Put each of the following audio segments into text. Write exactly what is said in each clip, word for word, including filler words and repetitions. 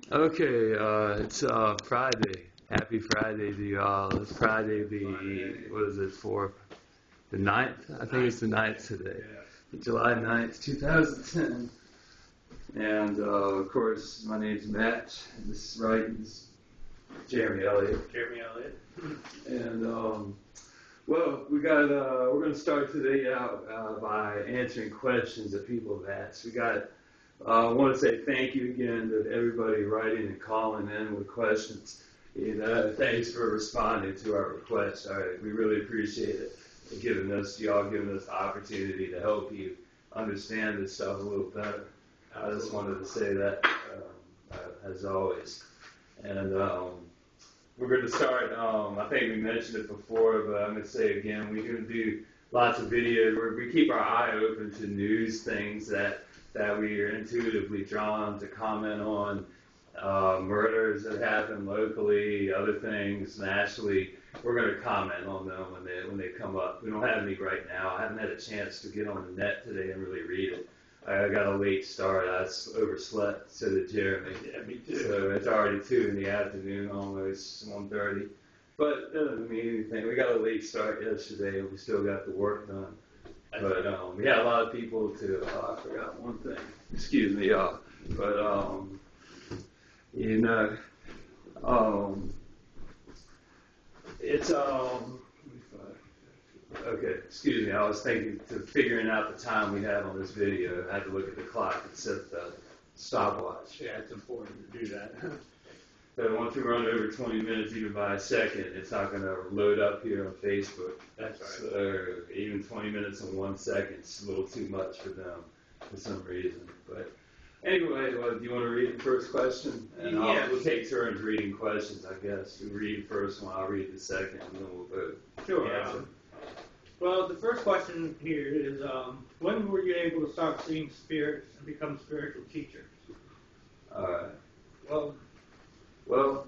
Okay, uh, it's uh, Friday. Happy Friday to y'all. It's Friday the, what is it, for? The ninth? I think it's the ninth today. July ninth, two thousand ten. And, uh, of course, my name's Matt. This is Wright Jeremy Elliott. Jeremy Elliott. And, um, well, we got, uh, we're going to start today out uh, by answering questions that people have asked. We got Uh, I want to say thank you again to everybody writing and calling in with questions. You know, thanks for responding to our requests. All right, we really appreciate it. And giving us, y'all giving us the opportunity to help you understand this stuff a little better. I just wanted to say that, um, uh, as always. And um, we're going to start, um, I think we mentioned it before, but I'm going to say again, we're going to do lots of videos where we keep our eye open to news things that that we are intuitively drawn to comment on, uh, murders that happen locally, other things nationally. We're going to comment on them when they when they come up. We don't have any right now. I haven't had a chance to get on the net today and really read it. I got a late start. I overslept, so did Jeremy. Yeah, me too. So it's already two in the afternoon, almost one thirty. But that doesn't mean anything. We got a late start yesterday, and we still got the work done. But um, we had a lot of people to, oh, I forgot one thing. Excuse me, y'all. But, um, you know, um, it's, um, okay, excuse me. I was thinking to figuring out the time we had on this video. I had to look at the clock and set the stopwatch. Yeah, it's important to do that. So once we run over twenty minutes, even by a second, it's not going to load up here on Facebook. That's right. So even twenty minutes and one second is a little too much for them for some reason. But anyway, well, do you want to read the first question? And yeah. I'll, we'll take turns reading questions, I guess. You read the first one, I'll read the second, and then we'll vote. Sure. Um, well, the first question here is, um, when were you able to start seeing spirits and become spiritual teachers? All right. Well, Well,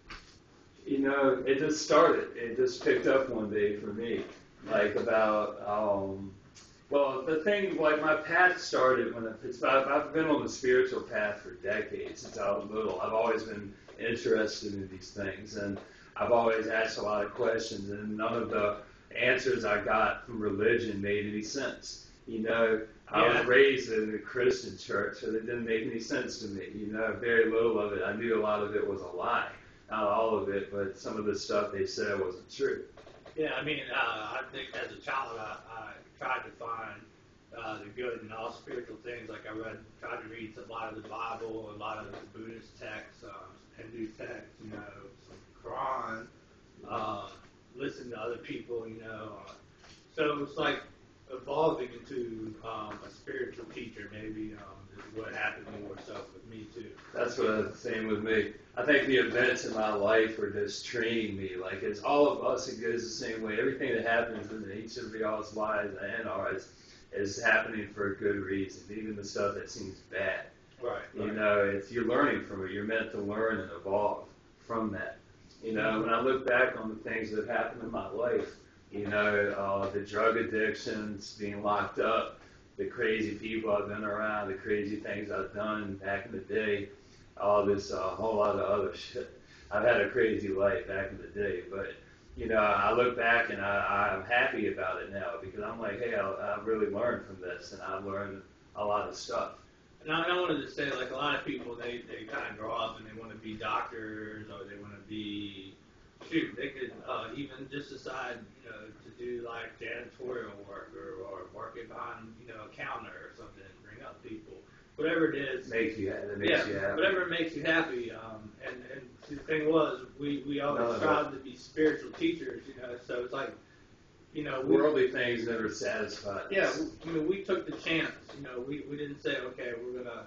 you know, it just started. It just picked up one day for me. Like about, um, well, the thing, like my path started when it's, I've, I've been on the spiritual path for decades since I was little. I've always been interested in these things, and I've always asked a lot of questions, and none of the answers I got from religion made any sense. You know, I yeah. was raised in a Christian church, so it didn't make any sense to me. You know, very little of it. I knew a lot of it was a lie. Not all of it, but some of the stuff they said wasn't true. Yeah, I mean, uh, I think as a child, I, I tried to find uh, the good in all spiritual things. Like I read, tried to read a lot of the Bible, a lot of the Buddhist texts, um, Hindu texts, you know, some Quran, uh, listen to other people, you know. Uh, so it's like evolving into um, a spiritual teacher, maybe um, is what happened more so with me too. That's what the same with me. I think the events in my life were just training me. Like it's all of us, it goes the same way. Everything that happens in each of y'all's lives and ours is happening for a good reason. Even the stuff that seems bad. Right. You right. know, it's you're learning from it. You're meant to learn and evolve from that. You know, when I look back on the things that have happened in my life, you know, uh, the drug addictions, being locked up, the crazy people I've been around, the crazy things I've done back in the day, all this, a uh, whole lot of other shit. I've had a crazy life back in the day, but, you know, I look back and I, I'm happy about it now because I'm like, hey, I, I really learned from this and I've learned a lot of stuff. And I, I wanted to say, like, a lot of people, they, they kind of grow up and they want to be doctors or they want to be, shoot, they could uh, even just decide, you know, to do, like, janitorial work or, or working behind, you know, a counter or something and bring up people. Whatever it is. Makes you, that makes yeah, you happy. Whatever makes you happy. Um, and, and the thing was, we, we always no, strive no. to be spiritual teachers, you know, so it's like, you know, we, worldly things never satisfy us. Yeah, we, I mean, we took the chance. You know, we, we didn't say, okay, we're gonna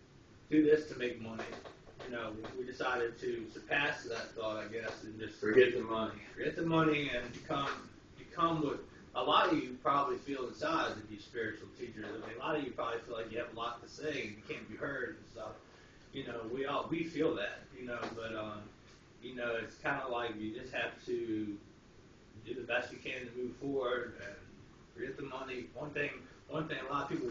do this to make money. You know, we, we decided to surpass that thought, I guess, and just forget the money. Forget the money and become become what a lot of you probably feel inside to be spiritual teachers. I mean, a lot of you probably feel like you have a lot to say and you can't be heard and stuff. You know, we all we feel that. You know, but um, you know, it's kind of like you just have to do the best you can to move forward and forget the money. One thing, one thing, a lot of people work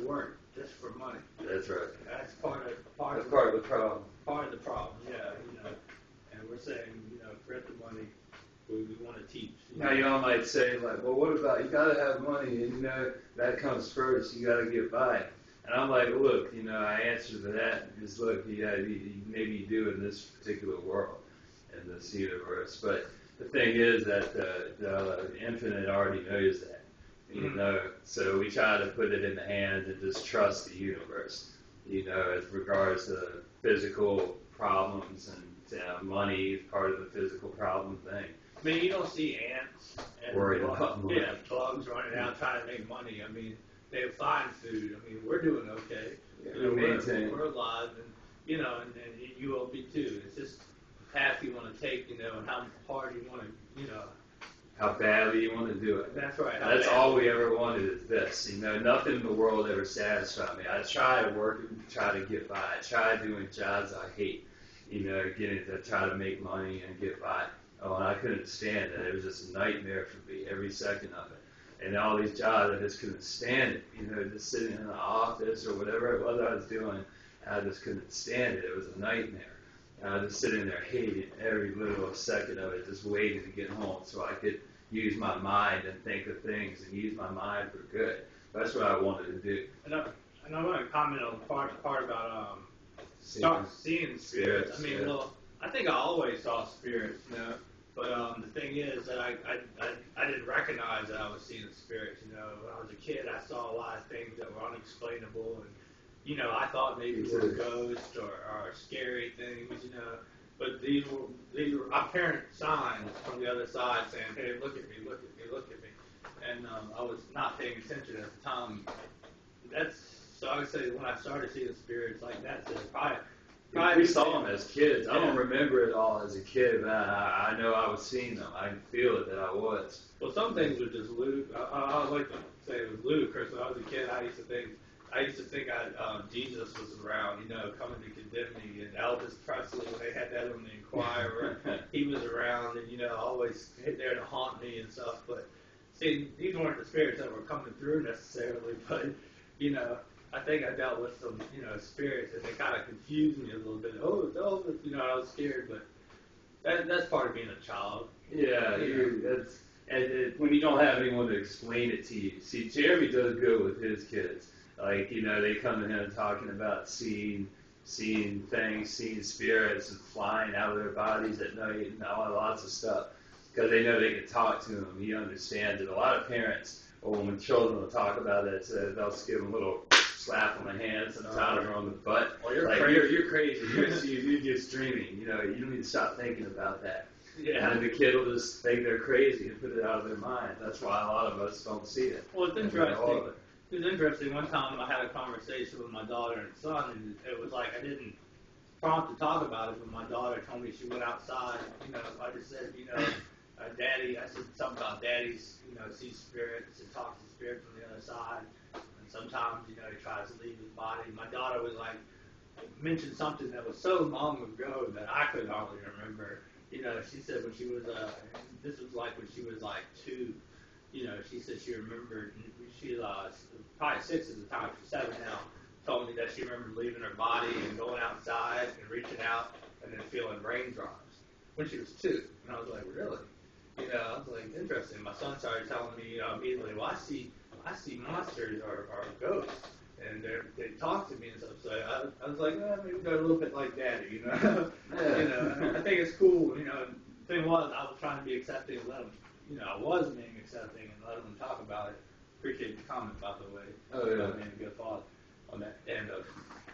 just for money. That's right. That's part of part That's of part of the problem. Part of the problem, yeah. You know, and we're saying, you know, forget the money. We, we want to teach. You now know. y'all might say like, well, what about you got to have money, and you know that comes first. You got to get by. And I'm like, look, you know, I answer to that is look, you got maybe you do in this particular world, in this universe, but the thing is that the, the infinite already knows that, you mm-hmm. know. So we try to put it in the hands and just trust the universe, you know, as regards to physical problems and uh, money is part of the physical problem thing. I mean, you don't see ants and worried bugs, about money. Yeah, bugs running out trying to make money. I mean, they find food. I mean, we're doing okay. Yeah, you know, we're, we're alive, and you know, and, and you will be too. It's just the path you want to take, you know, and how hard you want to, you know. How badly you want to do it. That's right. That's all we ever wanted is this. You know, nothing in the world ever satisfied me. I tried working to try to get by. I tried doing jobs I hate. You know, getting to try to make money and get by. Oh, and I couldn't stand it. It was just a nightmare for me, every second of it. And all these jobs, I just couldn't stand it. You know, just sitting in the office or whatever it was I was doing, I just couldn't stand it. It was a nightmare. And I was just sitting there hating every little second of it, just waiting to get home so I could use my mind and think of things and use my mind for good. That's what I wanted to do. And I, and I want to comment on the part, part about um, start seeing spirits. I mean, yeah. well, I think I always saw spirits, you know. But um, the thing is that I, I, I, I didn't recognize that I was seeing spirits. You know, when I was a kid, I saw a lot of things that were unexplainable, and you know, I thought maybe it was ghosts or, or scary things. You know, but these were these were apparent signs from the other side saying, "Hey, look at me, look at me, look at me," and um, I was not paying attention at the time. That's so I would say when I started seeing spirits like that, so probably. We saw them as kids. I don't remember it all as a kid, but I, I know I was seeing them. I can feel it that I was. Well, some things were just ludicrous. I, I, I like to say it was ludicrous. When I was a kid, I used to think I used to think I, um, Jesus was around, you know, coming to condemn me. And Elvis Presley, when they had that on the Enquirer, he was around and, you know, always hit there to haunt me and stuff. But see, these weren't the spirits that were coming through necessarily, but, you know, I think I dealt with some, you know, spirits, and they kind of confused me a little bit. Oh, it's Elvis, you know, I was scared, but that, that's part of being a child. Yeah, you, that's, and it, when you don't have anyone to explain it to you. See, Jeremy does good with his kids. Like, you know, they come to him talking about seeing, seeing things, seeing spirits, and flying out of their bodies at night, and all lots of stuff, because they know they can talk to him. He understands it. A lot of parents, or when children will talk about it, so they'll just give them a little slap on the hand, sometimes or on the butt. Well, you're like, crazy. You're, you're crazy. You're, you're just dreaming. You know, you need to stop thinking about that. Yeah. And then the kid will just think they're crazy and put it out of their mind. That's why a lot of us don't see it. Well, it's interesting. It. It was interesting. One time I had a conversation with my daughter and son, and it was like I didn't prompt to talk about it, but my daughter told me she went outside. You know, I just said, you know, uh, Daddy, I said something about Daddy's, you know, sees spirits and talks to spirits from the other side. Sometimes, you know, he tries to leave his body. My daughter was like, mentioned something that was so long ago that I could hardly remember. You know, she said when she was, uh, this was like when she was like two, you know, she said she remembered, she was uh, probably six at the time, she's seven now, told me that she remembered leaving her body and going outside and reaching out and then feeling raindrops when she was two. And I was like, really? You know, I was like, interesting. My son started telling me, you know, immediately, well, I see, I see monsters or, or ghosts, and they they talk to me and stuff. So I, I was like, oh, maybe they're a little bit like Daddy, you know. Yeah. You know, I think it's cool. You know, the thing was, I was trying to be accepting and let them, you know, I was being accepting and letting them talk about it. Appreciate the comment, by the way. Oh yeah. I mean, a good thought on that end of.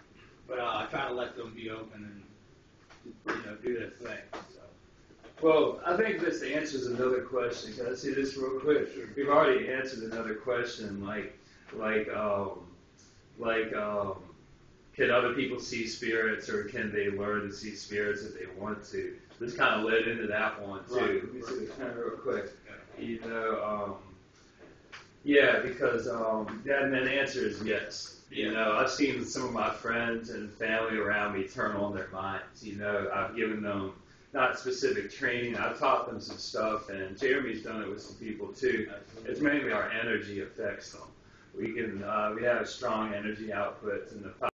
But uh, I try to let them be open and, you know, do their thing. So. Well, I think this answers another question. Can I see this real quick? We've already answered another question, like, like, um, like, um, can other people see spirits, or can they learn to see spirits if they want to? This kind of led into that one too. Right. Let me see the camera real quick. You know, um, yeah, because um, yeah, and then the answer is yes. You know, I've seen some of my friends and family around me turn on their minds. You know, I've given them not specific training. I've taught them some stuff, and Jeremy's done it with some people too. It's mainly our energy affects them. we can uh, we have strong energy outputs, and the